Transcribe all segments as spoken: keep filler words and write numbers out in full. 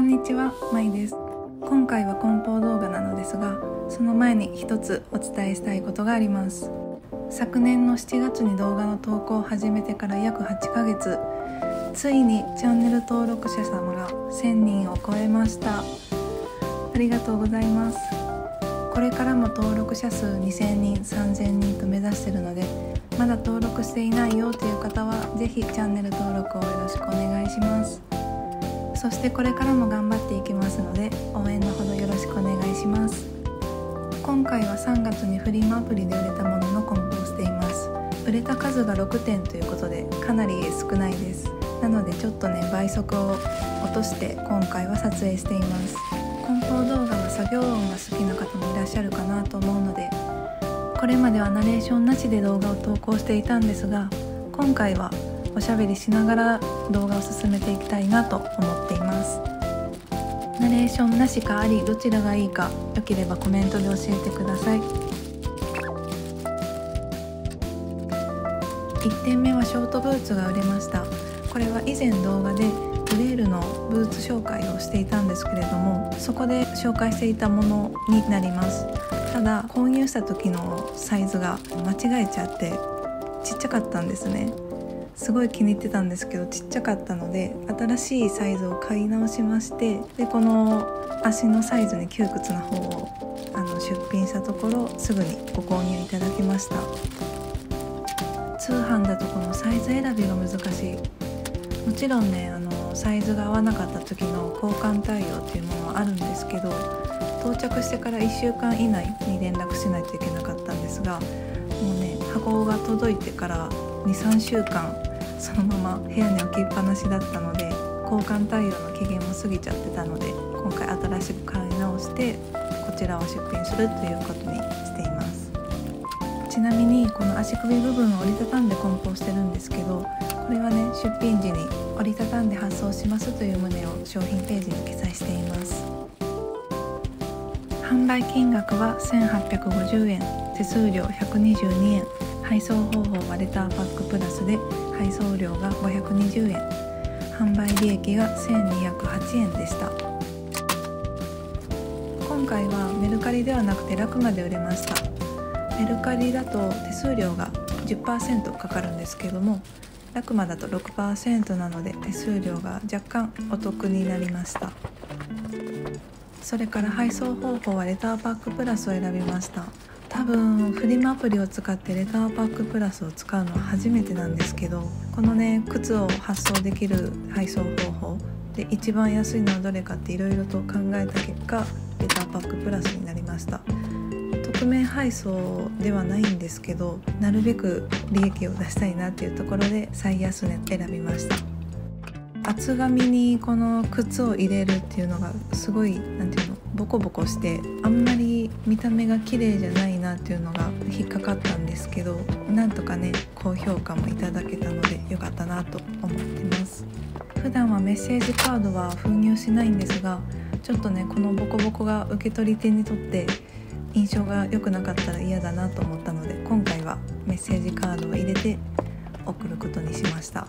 んにちは、まいです。今回は梱包動画なのですが、その前に一つお伝えしたいことがあります。昨年のしちがつに動画の投稿を始めてから約はちかげつ、ついにチャンネル登録者様がせんにんを超えました。ありがとうございます。これからも登録者数にせんにん、さんぜんにんと目指しているので、まだ登録していないよという方はぜひチャンネル登録をよろしくお願いします。そしてこれからも頑張っていきますので、応援のほどよろしくお願いします。今回はさんがつにフリマアプリで売れたものの梱包をしています。売れた数がろくてんということでかなり少ないです。なのでちょっとね倍速を落として今回は撮影しています。梱包動画は作業音が好きな方もいらっしゃるかなと思うので、これまではナレーションなしで動画を投稿していたんですが、今回はおしゃべりしながら動画を進めていきたいなと思っています。ナレーションなしかあり、どちらがいいかよければコメントで教えてください。いってんめはショートブーツが売れました。これは以前動画でグレールのブーツ紹介をしていたんですけれども、そこで紹介していたものになります。ただ購入した時のサイズが間違えちゃってちっちゃかったんですね。すごい気に入ってたんですけどちっちゃかったので、新しいサイズを買い直しまして、でこの足のサイズに窮屈な方をあの出品したところ、すぐにご購入いただきました。通販だとこのサイズ選びが難しい。もちろんねあのサイズが合わなかった時の交換対応っていうものはあるんですけど、到着してからいっしゅうかん以内に連絡しないといけなかったんですが、もうね箱が届いてからにさんしゅうかんそのまま部屋に置きっぱなしだったので、交換対応の期限も過ぎちゃってたので、今回新しく買い直してこちらを出品するということにしています。ちなみにこの足首部分を折りたたんで梱包してるんですけど、これはね出品時に折りたたんで発送しますという旨を商品ページに記載しています。販売金額はせんはっぴゃくごじゅうえん、手数料ひゃくにじゅうにえん、配送方法はレターパックプラスで配送料がごひゃくにじゅうえん、販売利益がせんにひゃくはちえんでした。今回はメルカリではなくてラクマで売れました。メルカリだと手数料が じゅっパーセント かかるんですけども、ラクマだと ろくパーセント なので手数料が若干お得になりました。それから配送方法はレターパックプラスを選びました。多分フリマアプリを使ってレターパックプラスを使うのは初めてなんですけど、このね靴を発送できる配送方法で一番安いのはどれかっていろいろと考えた結果、レターパックプラスになりました。匿名配送ではないんですけど、なるべく利益を出したいなっていうところで最安値選びました。厚紙にこの靴を入れるっていうのがすごいなんていうのボコボコして、あんまり見た目が綺麗じゃないなっていうのが引っかかったんですけど、なんとかね高評価もいただけたので良かったなと思ってます。普段はメッセージカードは封入しないんですが、ちょっとねこのボコボコが受け取り手にとって印象が良くなかったら嫌だなと思ったので、今回はメッセージカードを入れて送ることにしました。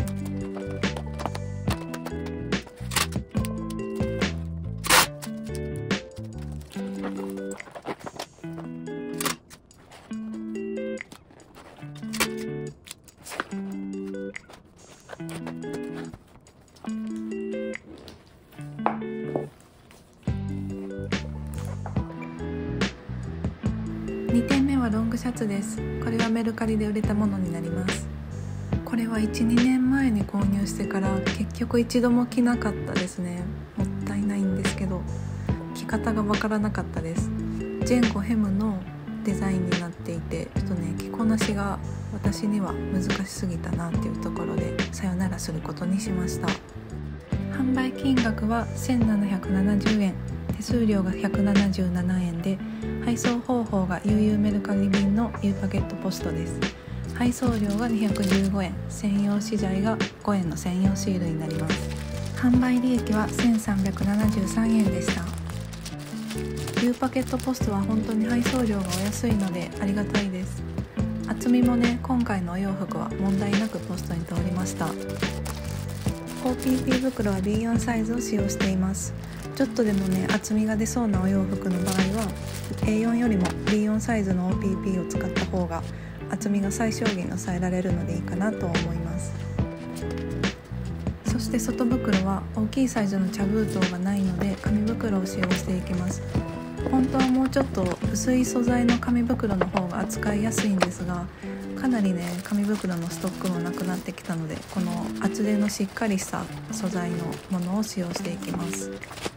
にてんめはロングシャツです。これはメルカリで売れたものになります。これはいち、にねんまえに購入してから結局一度も着なかったですね。もったいないんですけど、着方がわからなかったです。前後ヘムのデザインになっていて、ちょっとね着こなしが私には難しすぎたなっていうところでさよならすることにしました。販売金額はせんななひゃくななじゅうえん、手数料がひゃくななじゅうななえんで、配送方法が ユーユー メルカリ便の U パケットポストです。配送料がにひゃくじゅうごえん、専用資材がごえんの専用シールになります。販売利益はせんさんびゃくななじゅうさんえんでした。 U パケットポストは本当に配送料がお安いのでありがたいです。厚みもね今回のお洋服は問題なくポストに通りました。 オーピーピー 袋は ビーよん サイズを使用しています。ちょっとでもね厚みが出そうなお洋服の場合は エーよん よりも ビーよん サイズの オーピーピー を使った方が厚みが最小限抑えられるのでいいかなと思います。そして外袋は大きいサイズの茶封筒がないので紙袋を使用していきます。本当はもうちょっと薄い素材の紙袋の方が扱いやすいんですが、かなりね紙袋のストックもなくなってきたので、この厚手のしっかりした素材のものを使用していきます。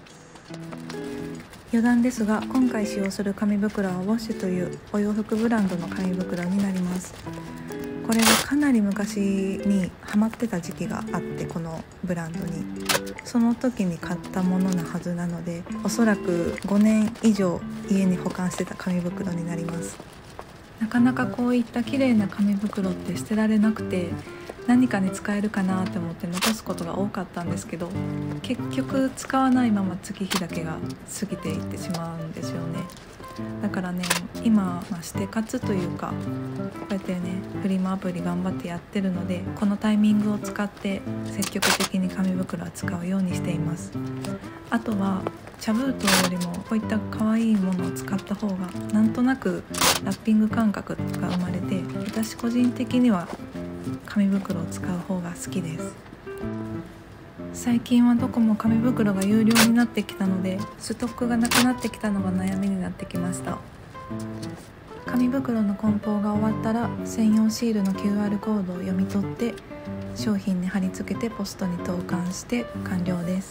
余談ですが、今回使用する紙袋はウォッシュというお洋服ブランドの紙袋になります。これがかなり昔にハマってた時期があって、このブランドにその時に買ったものなはずなので、おそらくごねん以上家に保管してた紙袋になります。なかなかこういった綺麗な紙袋って捨てられなくて、何かに使えるかなって思って残すことが多かったんですけど、結局使わないまま月日だけが過ぎていってしまうんですよね。だからね今、まあ、捨て活というか、こうやってねフリマアプリ頑張ってやってるので、このタイミングを使って積極的に紙袋は使うようにしています。あとは茶封筒よりもこういった可愛いものを使った方がなんとなくラッピング感覚が生まれて、私個人的には紙袋を使う方が好きです。最近はどこも紙袋が有料になってきたので、ストックがなくなってきたのが悩みになってきました。紙袋の梱包が終わったら専用シールの キューアール コードを読み取って商品に貼り付けてポストに投函して完了です。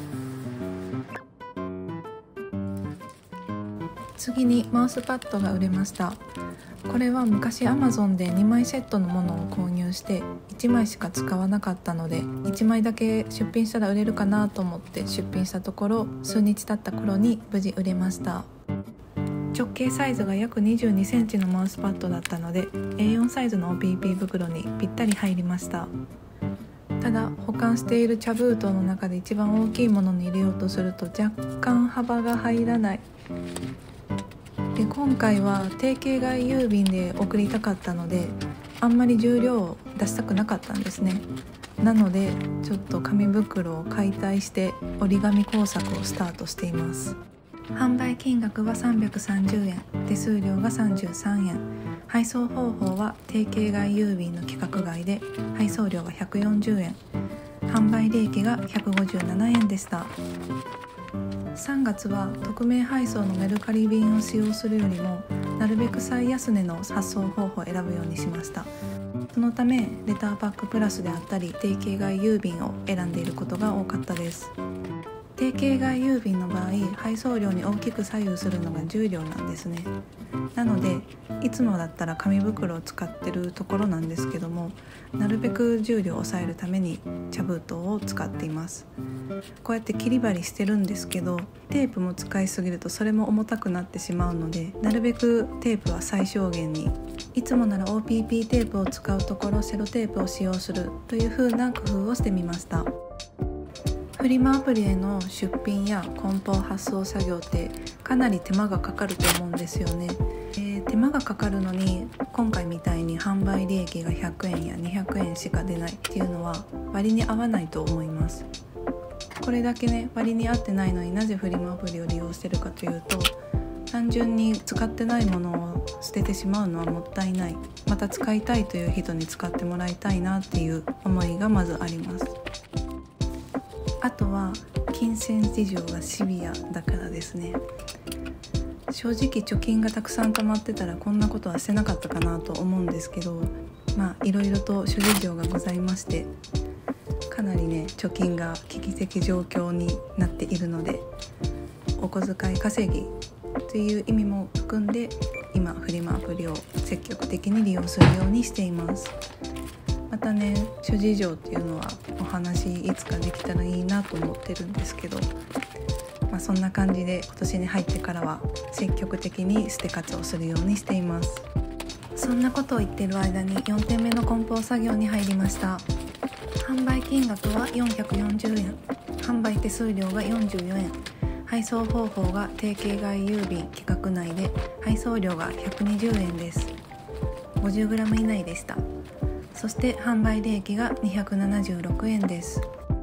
次にマウスパッドが売れました。これは昔 アマゾン でにまいセットのものを購入していちまいしか使わなかったので、いちまいだけ出品したら売れるかなと思って出品したところ、数日経った頃に無事売れました。直径サイズが約にじゅうにセンチのマウスパッドだったので エーよん サイズの オーピーピー 袋にぴったり入りました。ただ保管している茶封筒の中で一番大きいものに入れようとすると若干幅が入らないで、今回は定型外郵便で送りたかったので、あんまり重量を出したくなかったんですね。なのでちょっと紙袋を解体して折り紙工作をスタートしています。販売金額はさんびゃくさんじゅうえん、手数料がさんじゅうさんえん、配送方法は定型外郵便の規格外で配送料がひゃくよんじゅうえん、販売利益がひゃくごじゅうななえんでした。さんがつは匿名配送のメルカリ便を使用するよりもなるべく最安値の発送方法を選ぶようにしました。そのためレターパックプラスであったり定型外郵便を選んでいることが多かったです。定型外郵便の場合、配送料に大きく左右するのが重量なんですね。なのでいつもだったら紙袋を使ってるところなんですけども、なるべく重量を抑えるために茶封筒を使っています。こうやって切り張りしてるんですけど、テープも使いすぎるとそれも重たくなってしまうので、なるべくテープは最小限に、いつもなら オーピーピー テープを使うところセロテープを使用するという風な工夫をしてみました。フリマアプリへの出品や梱包発送作業ってかなり手間がかかると思うんですよね。えー、手間がかかるのに今回みたいに販売利益がひゃくえんやにひゃくえんしか出ないっていうのは割に合わないと思います。これだけね割に合ってないのになぜフリマアプリを利用してるかというと、単純に使ってないものを捨ててしまうのはもったいない、また使いたいという人に使ってもらいたいなっていう思いがまずあります。あとは金銭事情がシビアだからですね。正直貯金がたくさん溜まってたらこんなことはしてなかったかなと思うんですけど、まあいろいろと諸事情がございまして、かなりね貯金が危機的状況になっているので、お小遣い稼ぎという意味も含んで今フリマアプリを積極的に利用するようにしています。またね諸事情っていうのはお話いつかできたらいいなと思ってるんですけど、まあ、そんな感じで今年に入ってからは積極的に捨て活をするようにしています。そんなことを言ってる間によんてんめの梱包作業に入りました。販売金額はよんひゃくよんじゅうえん、販売手数料がよんじゅうよえん、配送方法が定型外郵便規格内で配送料がひゃくにじゅうえんです。 ごじゅうグラム 以内でした。そして販売利益がにひゃくななじゅうろくえんです。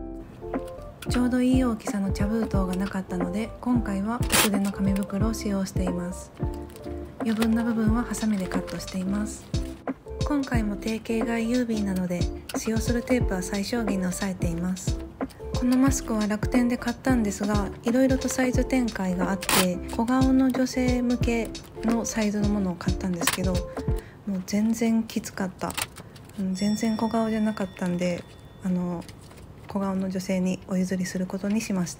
ちょうどいい大きさの茶封筒がなかったので、今回は薄手の紙袋を使用しています。余分な部分はハサミでカットしています。今回も定型外郵便なので、使用するテープは最小限に抑えています。このマスクは楽天で買ったんですが、いろいろとサイズ展開があって、小顔の女性向けのサイズのものを買ったんですけど、もう全然きつかった。全然小顔じゃなかったんで、あの小顔の女性にお譲りすることにしました。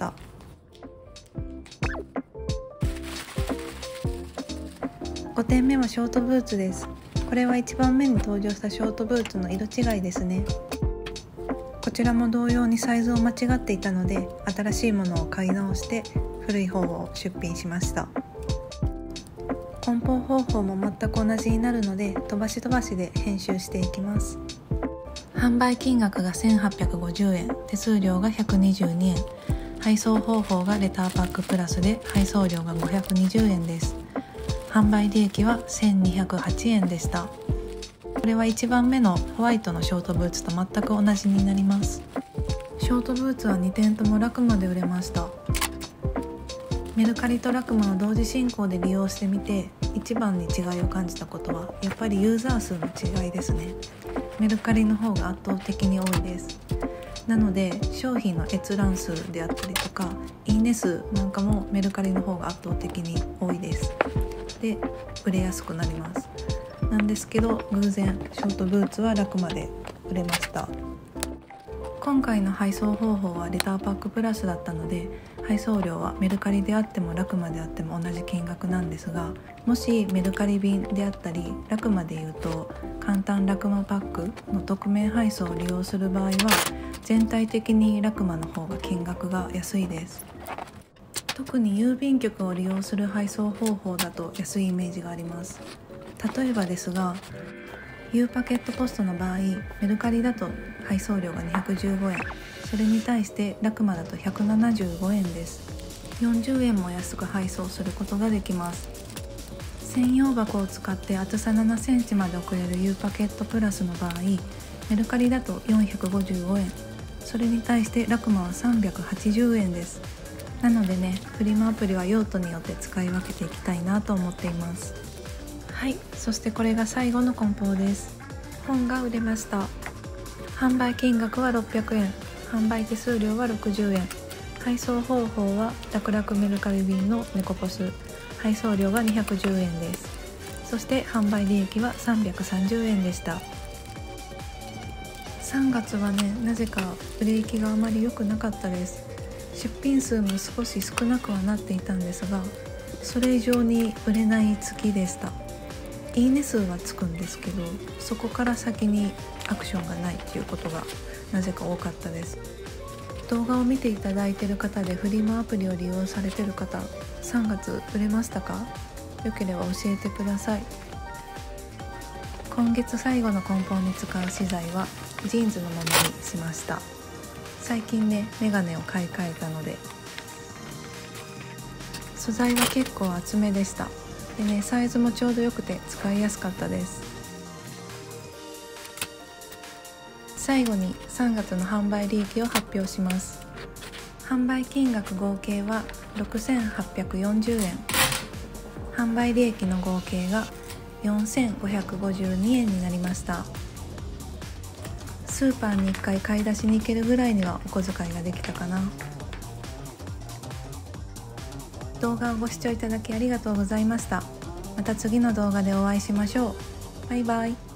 ごてんめはショートブーツです。これはいちばんめに登場したショートブーツの色違いですね。こちらも同様にサイズを間違っていたので、新しいものを買い直して古い方を出品しました。梱包方法も全く同じになるので、飛ばし飛ばしで編集していきます。販売金額がせんはっぴゃくごじゅうえん、手数料がひゃくにじゅうにえん、配送方法がレターパックプラスで配送料がごひゃくにじゅうえんです。販売利益はせんにひゃくはちえんでした。これはいちばんめのホワイトのショートブーツと全く同じになります。ショートブーツはにてんともラクマで売れました。メルカリとラクマを同時進行で利用してみて、一番に違いを感じたことはやっぱりユーザー数の違いですね。メルカリの方が圧倒的に多いです。なので商品の閲覧数であったりとかいいね数なんかもメルカリの方が圧倒的に多いです。で売れやすくなります。なんですけど、偶然ショートブーツはラクマで売れました。今回の配送方法はレターパックプラスだったので、配送料はメルカリであってもラクマであっても同じ金額なんですが、もしメルカリ便であったりラクマでいうと簡単ラクマパックの匿名配送を利用する場合は、全体的にラクマの方が金額が安いです。特に郵便局を利用する配送方法だと安いイメージがあります。例えばですが、U パケットポストの場合、メルカリだと配送料がにひゃくじゅうごえん、それに対してラクマだとひゃくななじゅうごえんです。よんじゅうえんも安く配送することができます。専用箱を使って厚さななセンチまで送れる U パケットプラスの場合、メルカリだとよんひゃくごじゅうごえん、それに対してラクマはさんびゃくはちじゅうえんです。なのでね、フリマアプリは用途によって使い分けていきたいなと思っています。はい、そしてこれが最後の梱包です。本が売れました。販売金額はろっぴゃくえん、販売手数料はろくじゅうえん、配送方法は楽々メルカリ便のネコポス、配送料がにひゃくじゅうえんです。そして販売利益はさんびゃくさんじゅうえんでした。さんがつはね、なぜか売れ行きがあまり良くなかったです。出品数も少し少なくはなっていたんですが、それ以上に売れない月でした。いいね数はつくんですけど、そこから先にアクションがないっていうことがなぜか多かったです。動画を見ていただいている方でフリマアプリを利用されている方、さんがつ売れましたか？よければ教えてください。今月最後の梱包に使う資材はジーンズのものにしました。最近ね、メガネを買い替えたので。素材は結構厚めでした。でね、サイズもちょうどよくて使いやすかったです。最後にさんがつの販売利益を発表します。販売金額合計はろくせんはっぴゃくよんじゅうえん、販売利益の合計がよんせんごひゃくごじゅうにえんになりました。スーパーにいっかい買い出しに行けるぐらいにはお小遣いができたかな。動画をご視聴いただきありがとうございました。また次の動画でお会いしましょう。バイバイ。